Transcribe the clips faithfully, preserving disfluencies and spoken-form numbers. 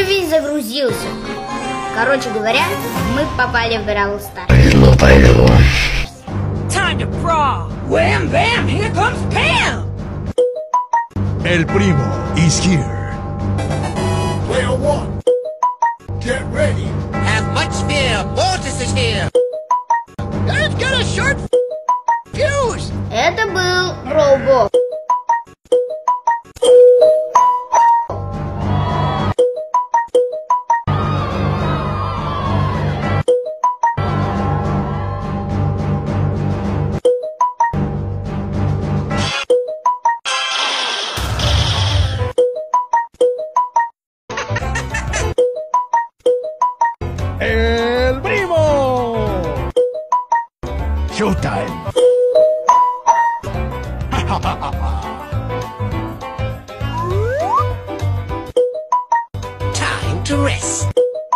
Уровень загрузился. Короче говоря, мы попали в Бравл Старс. Пойду, пойду. Time to brawl. Wham bam, here comes Pam. El primo is here. Player one, get ready. Have much fear, Mortis is here. I've got a short fuse. Это был Робо. El primo. Showtime. Time to rest.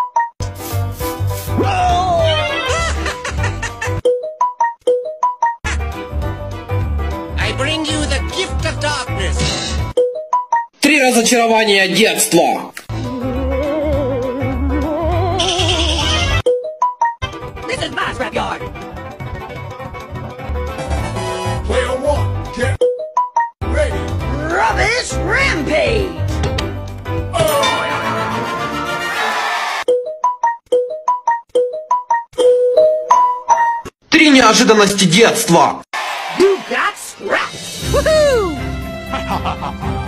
I bring you the gift of darkness. Три разочарования детства. This is my scrapyard. Player one, get ready. Rubbish rampage. Три неожиданности детства. You got scrapped. Woohoo!